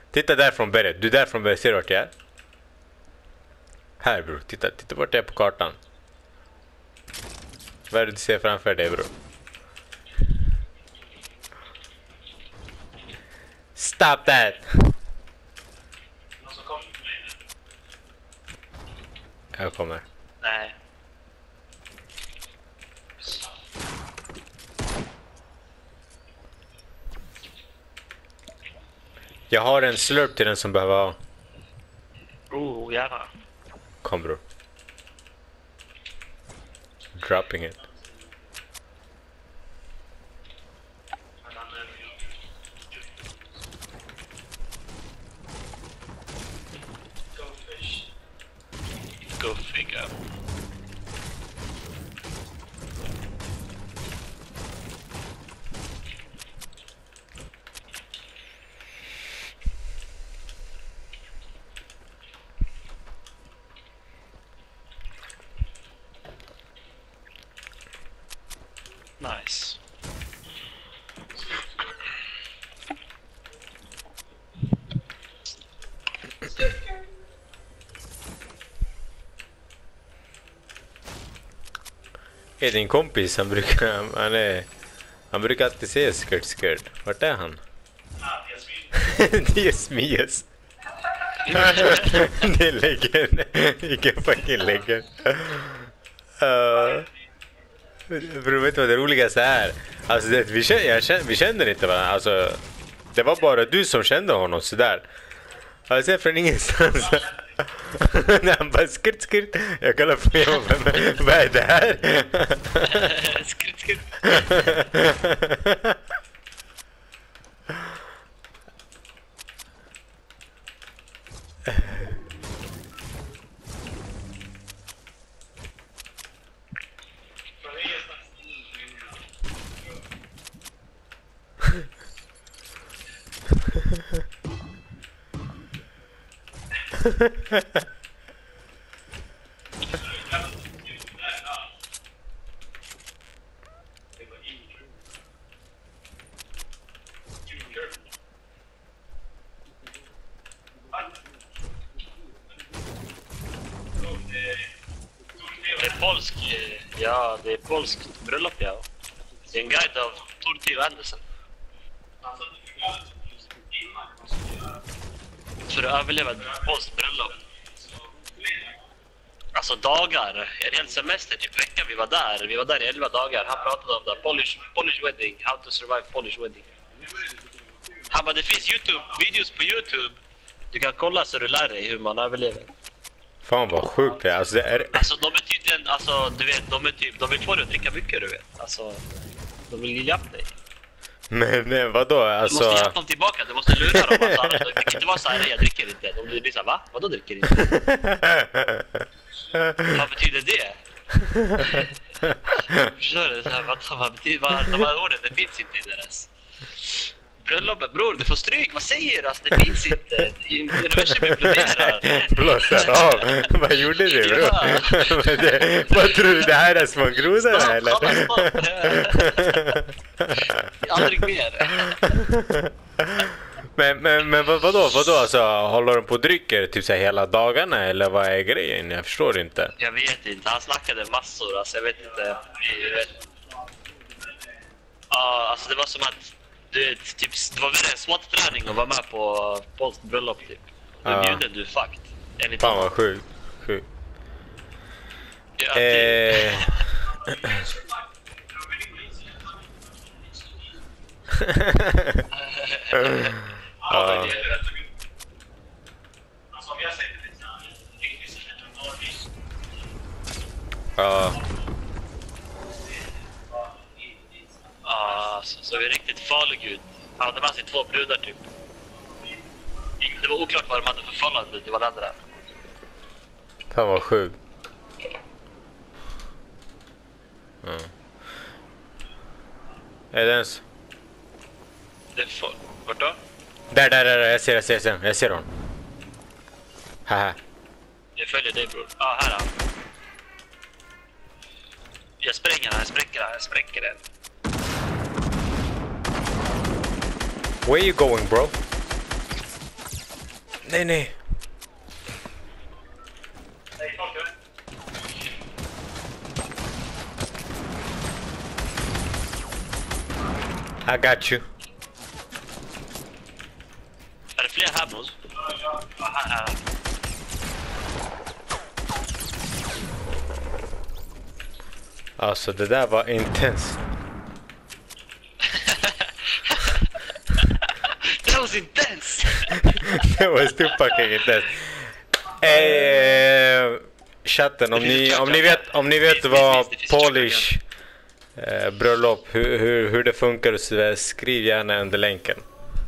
Titta där från berget. Du är där från berget. Ser du vart jag är? Här bror. Titta vart jag är på kartan. Vad är det du ser framför dig bror? Stop that! Jag kommer. Nej. Jag har en slurp till den som behöver ha. Oh, gärna. Kom bror. Dropping it. Go figure. Nice. Är din kompis, han brukar alltid säga skirt. Vart är han? Dios míos. Det är legend. Vilken fucking legend. Bro, vet du vad det roligaste är? Alltså vi känner inte varandra. Alltså, det var bara du som kände honom sådär. Alltså jag från ingenstans. När han bara skirt. Jag kollar på mig. Vad är det här? Skirt. Det är polsk, ja, det är polskt bröllop, ja. Det är en guide av Tor Andersen. För att överleva ett polskt bröllop. Alltså dagar, en hel semester, typ vecka vi var där. Vi var där i 11 dagar. Han pratade om det, Polish wedding, how to survive Polish wedding. Han bara, det finns videos på YouTube. Du kan kolla så du lär dig hur man överlever. Fan vad sjukt det är. Alltså, det är... Alltså de är tydligen, alltså du vet, de vill få dig att dricka mycket, du vet. Alltså, de vill hjälpa dig. Men vadå? Alltså... Du måste hjälpa dem tillbaka, du måste lura dem. Alltså, det kan inte vara så här, jag dricker inte. De blir så här, va? Vadå dricker inte? Vad betyder det? Förstår du? Så här, vad betyder de här orden? Det finns inte i deras bröllopet. Bror, du får stryk. Vad säger du? Alltså, det finns inte. Universum imploderar. Blåser av. Vad gjorde du? Ja. Vad tror du? Det här är små grodor eller? Aldrig mer. Men vadå? Alltså, håller de på och dricker typ så här hela dagarna eller vad är grejen? Jag förstår inte. Jag vet inte. Han snackade massor. Alltså, jag vet inte. Ja, alltså det var som att typ, det var väl en SWAT-träning att vara med på polskt bröllop typ. Då bjuder du fucked. Fan vad sjukt. Ja, så vi är riktigt farlig ut. Han hade med sig 2 brudar typ. Det var oklart vad de hade för förhållande till varandra. Fan vad sjukt. Är det ens? Det är folk. Vart då? Där, jag ser hon. Haha. Jag följer dig bror. Här är han. Jag spränger den. Where you going bro? Nej, nej. I got you. Är det fler här Bros? Ja, här. Alltså det där var intensst. That was intense! Det var too fucking intensst. Chatten, om ni vet vad Polish bröllop, hur det funkar, så skriv gärna under länken.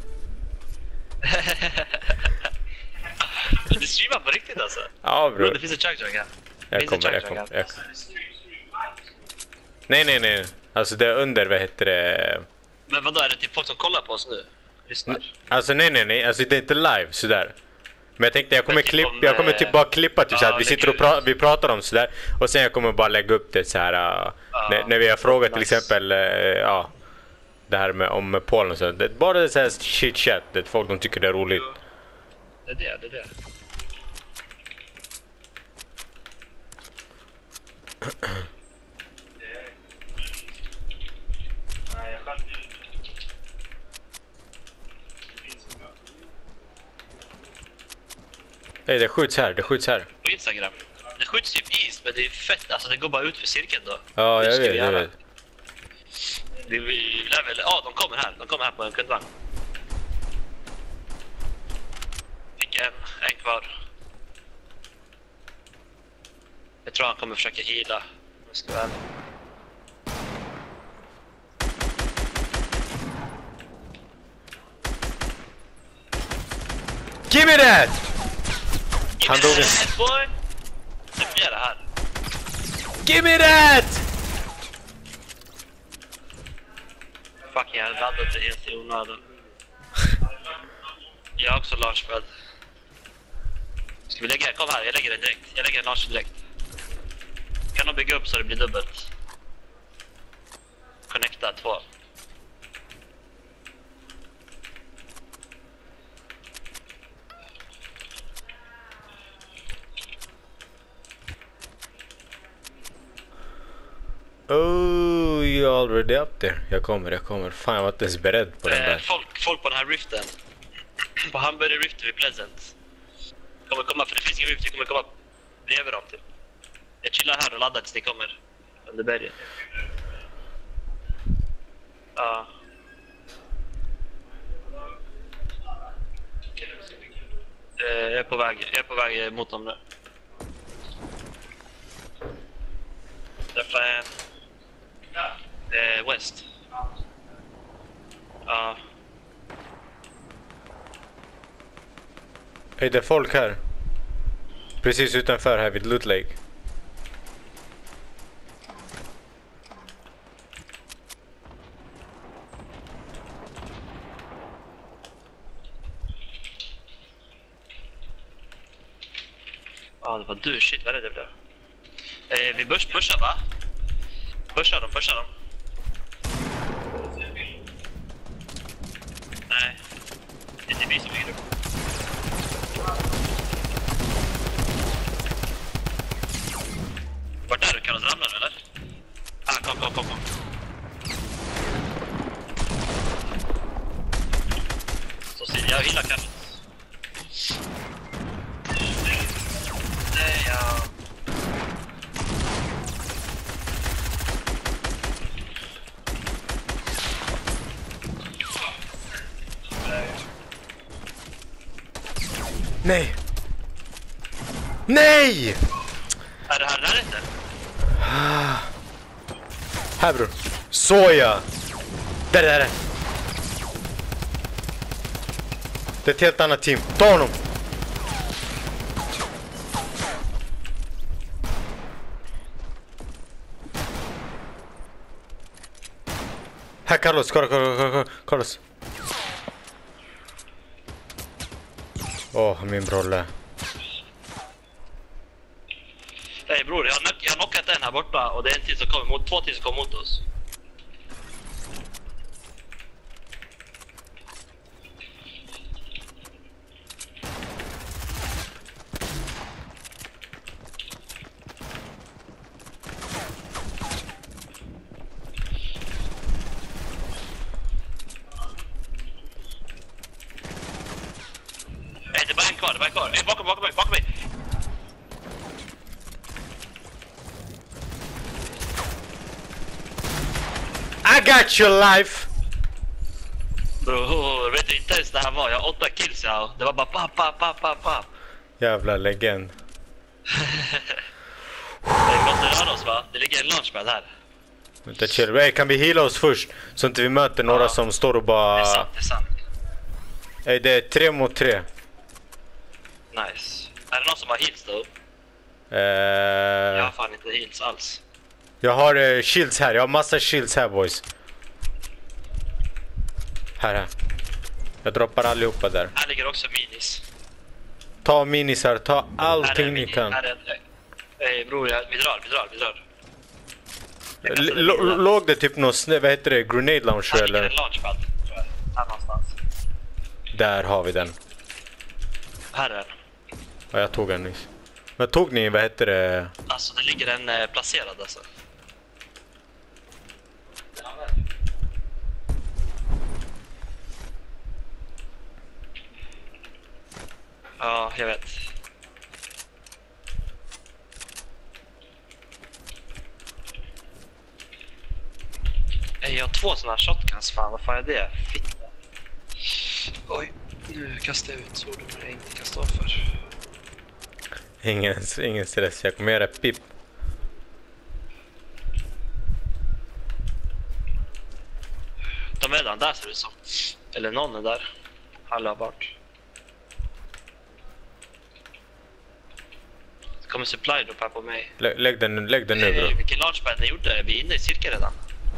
Du streamar på riktigt alltså? Ja Bro, bro. det finns en chug här. Jag kommer. Nej. Alltså det är under, vad heter det? Men vadå, är det typ folk som kollar på oss nu? Lyssnar. Alltså nej. Alltså det är inte live sådär. Men jag tänkte jag kommer typ bara klippa typ såhär, vi sitter och vi pratar om sådär. Och sen jag kommer bara lägga upp det såhär när vi har frågat till exempel det här med om Polen och så. Det är bara så här shit chat, det folk de tycker det är roligt. Det är det. Nej, det skjuts här. På Instagram. Det skjuts typ is, men det är fett. Alltså det går bara ut för cirkeln då. Ja, jag vet. Vi lär väl... Ja, de kommer här på en kundvagn. Fick en kvar. Jag tror han kommer försöka heala. Om jag ska vara ärlig. Give me that! Han dog. Det blir det här. Give me that! Fuck, jag har laddat det helt i onödan. Jag har också launchpad. Ska vi lägga? Kom här, jag lägger det direkt. Jag lägger en launch direkt. Kan de bygga upp så det blir dubbelt? Connecta 2. Oh, you're already up there. Jag kommer. Fan, jag var inte ens beredd på den där. Folk på den här riften. På Hamburger Rift vid Pleasant. Kommer komma, för det finns ingen rift, det kommer komma bredvid dem typ. Jag chillar här och laddar tills det kommer under berget. Ja. Jag är på väg mot dem nu. Träffar en... West. Ja. Hej, det är folk här. Precis utanför här vid Loot Lake. Ja, det var du. Shit, vad är det blev? Vi pushar va? Pushar dem. Nej. Det är inte vi som bygger upp. Vart är du? Kan du ramla nu eller? Kom. Så ser jag hela kaffet. Nej, ja. Nej! Är det här inte? Här bror. Soja! Där. Det är ett helt annat team. Ta honom! Här Carlos, Carlos. Min brolle. Nej bror, jag har knockat en här borta och det är en till som kommer mot, 2 till som kommer mot oss. det är bara en kvar, det är bara en kvar. Bakom mig. I got your life! Bror, vet du inte ens det här var? Jag har 8 kills ja. Det var bara pa. Jävla legend. Det måste röra oss va? Det ligger en launchpad här. Vänta, chill. Hey, kan vi heala oss först? Så inte vi möter några som står och bara... Det är sant. Hey, det är 3 mot 3. Nice. Är det någon som har heals då? Jag har fan inte heals alls. Jag har shields här. Jag har massa shields här, boys. Här. Jag droppar allihopa där. Här ligger också minis. Ta minisar, ta allting ni kan. Bror, vi drar. Låg det typ någon vad heter det? Grenade launcher här eller? Här ligger en launchpad, tror jag. Här någonstans. Där har vi den. Här är den. Ja, jag tog den nyss. Men tog ni, vad heter det? Alltså, det ligger en placerad alltså. Ja, jag vet. Jag har 2 sådana här shotguns, fan vad fan är det? Fitta. Oj, nu kastar jag ut så de jag inte kan stå för. Ingen stress, jag kommer göra pip. De är redan där ser det ut som. Eller någon är där. Alla bort. Det kommer supply drop här på mig. Lägg den nu bro. Vilken launchpad ni gjorde? Vi är inne i cirkeln redan.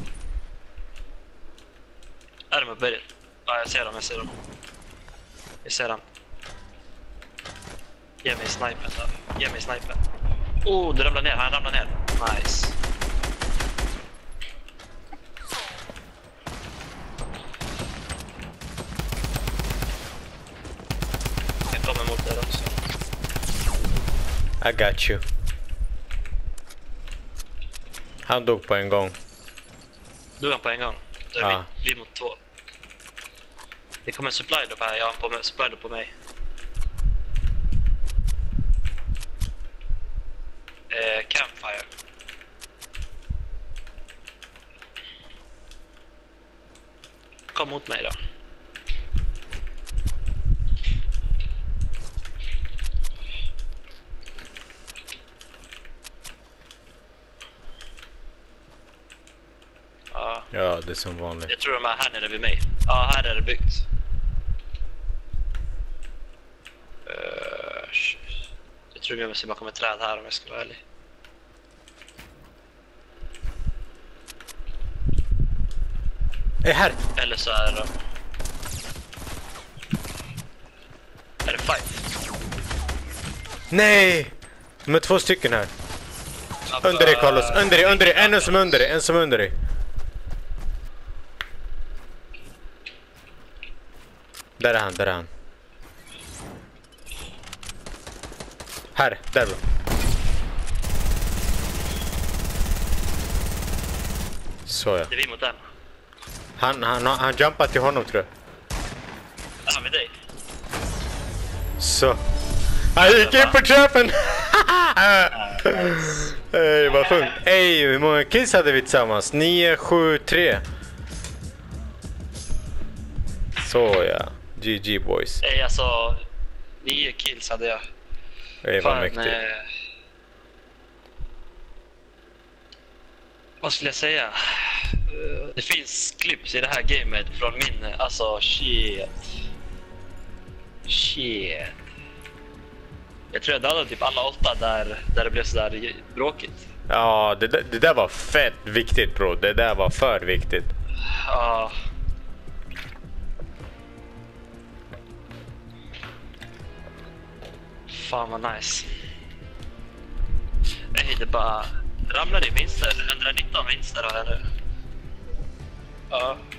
Är de uppe i? Ja, jag ser dem. Jag ser dem. Ge mig snipen då. Oh, du ramlar ner. Han ramlar ner. Nice. Jag kommer mot er också. I got you. Han dog på en gång. Dog han på en gång? Då är vi mot 2. Det kommer en supply drop här. Jag har en supply drop på mig. Campfire. Kom mot mig då. Ja, det är som vanligt. Jag tror de är här nere vid mig. Ja, här är det byggt. Jag tror jag måste bakom ett träd här om jag ska vara ärlig. Här! Eller så är det... Är det fight? Nej! De är 2 stycken här. Under dig, Carlos. Under dig. En som under dig. Där är han. Här, där då. Så ja. Det är vi mot den. Han jumpar till honom tror jag. Är han med dig? Så. Han gick in på trappen! Ey, vad fint. Ey, hur många kills hade vi tillsammans? 9, 7, 3. Så ja. GG boys. Ey, alltså 9 kills hade jag. Ey, vad mäktigt. Vad skulle jag säga? Det finns clips i det här gamet från min, alltså shit. Jag tror jag dödade typ alla 8 där det blev så där bråkigt. Ja, det där var fett viktigt bro. Det där var för viktigt. Ja. Fan vad nice. Nej, det bara ramlar i vinster. 119 vinster har jag nu. Ja.